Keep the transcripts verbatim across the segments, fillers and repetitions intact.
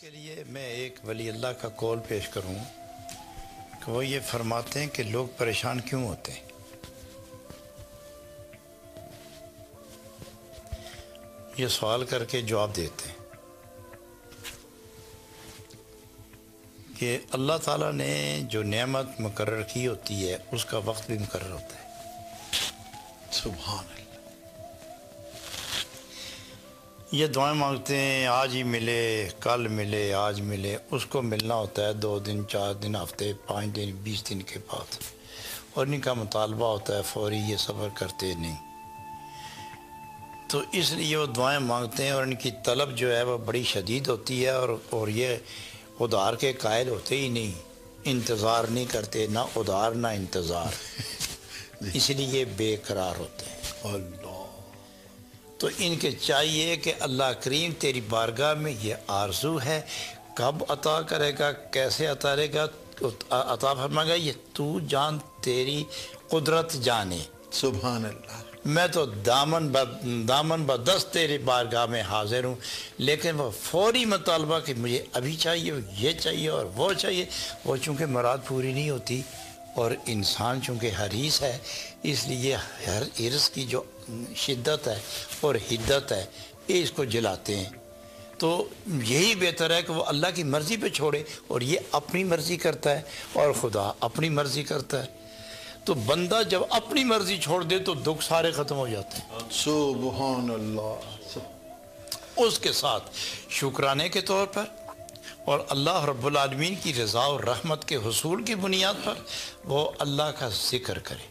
کے لیے میں ایک ولی اللہ کا قول پیش کروں کہ وہ یہ فرماتے ہیں کہ لوگ پریشان کیوں ہوتے ہیں۔ یہ سوال کر کے جواب دیتے ہیں کہ اللہ تعالیٰ نے جو نعمت مقرر کی ہوتی ہے اس کا وقت بھی مقرر ہوتا ہے۔ سبحان اللہ۔ یہ دعائیں مانگتے ہیں آج ہی ملے، کل ملے، آج ملے، اس کو ملنا ہوتا ہے دو دن، چار دن، ہفتے، پانچ دن، بیس دن کے بعد، اور ان کا مطالبہ ہوتا ہے فوری، یہ صبر کرتے نہیں۔ تو اس لیے وہ دعائیں مانگتے ہیں اور ان کی طلب جو ہے وہ بڑی شدید ہوتی ہے، اور اور یہ ادھار کے قائل ہوتے ہی نہیں، انتظار نہیں کرتے، نہ ادھار نہ انتظار، اس لیے بے قرار ہوتے ہیں۔ اللہ، تو ان کے چاہیے کہ اللہ کریم تیری بارگاہ میں یہ آرزو ہے، کب عطا کرے گا، کیسے عطا کرے گا، عطا فرمائے گا، یہ تو جان، تیری قدرت جانے۔ سبحان اللہ۔ میں تو دامن دامن بدست تیری بارگاہ میں حاضر ہوں، لیکن وہ فوری مطالبہ کہ مجھے ابھی چاہیے، یہ چاہیے اور وہ چاہیے، وہ چونکہ مراد پوری نہیں ہوتی، اور انسان چونکہ حریص ہے، اس لیے ہر حرص کی جو شدت ہے اور حدت ہے یہ اس کو جلاتے ہیں۔ تو یہی بہتر ہے کہ وہ اللہ کی مرضی پہ چھوڑے، اور یہ اپنی مرضی کرتا ہے اور خدا اپنی مرضی کرتا ہے۔ تو بندہ جب اپنی مرضی چھوڑ دے تو دکھ سارے ختم ہو جاتے ہیں۔ سبحان اللہ۔ اس کے ساتھ شکرانے کے طور پر اور اللہ رب العالمین کی رضا اور رحمت کے حصول کی بنیاد پر وہ اللہ کا ذکر کرے۔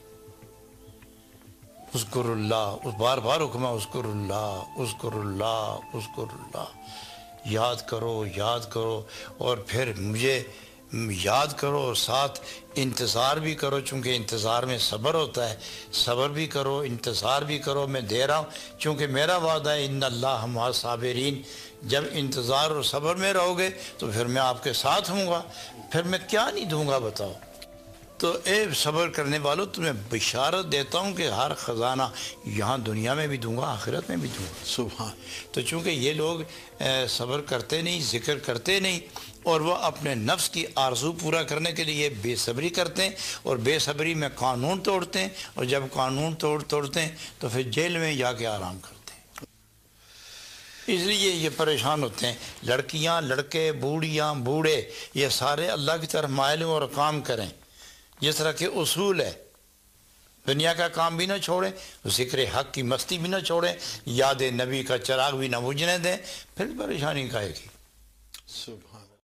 اذکر اللہ، اس بار بار حکم ہے اذکر اللہ، اذکر اللہ، اذکر اللہ، یاد کرو، یاد کرو، اور پھر مجھے یاد کرو، اور ساتھ انتظار بھی کرو، چونکہ انتظار میں صبر ہوتا ہے، صبر بھی کرو، انتظار بھی کرو، میں دے رہا ہوں، چونکہ میرا وعدہ ہے ان اللہ مع الصابرین۔ جب انتظار اور صبر میں رہو گے تو پھر میں آپ کے ساتھ ہوں گا، پھر میں کیا نہیں دوں گا بتاؤ۔ تو اے صبر کرنے والوں، تمہیں بشارت دیتا ہوں کہ ہر خزانہ یہاں دنیا میں بھی دوں گا، آخرت میں بھی دوں گا۔ سبحان۔ تو چونکہ یہ لوگ صبر کرتے نہیں، ذکر کرتے نہیں، اور وہ اپنے نفس کی آرزو پورا کرنے کے لیے بے صبری کرتے ہیں، اور بے صبری میں قانون توڑتے ہیں، اور جب قانون توڑ توڑتے ہیں تو پھر جیل میں جا کے آرام کرتے ہیں۔ اس لیے یہ پریشان ہوتے ہیں۔ لڑکیاں، لڑکے، بوڑھیاں، بوڑھے، یہ سارے اللہ کی طرف مائل ہوں اور کام کریں جس طرح کے اصول ہے۔ دنیا کا کام بھی نہ چھوڑیں، ذکر حق کی مستی بھی نہ چھوڑیں، یاد نبی کا چراغ بھی نہ بجھنے دیں، پھر پریشانی کائے گی۔ سبحان۔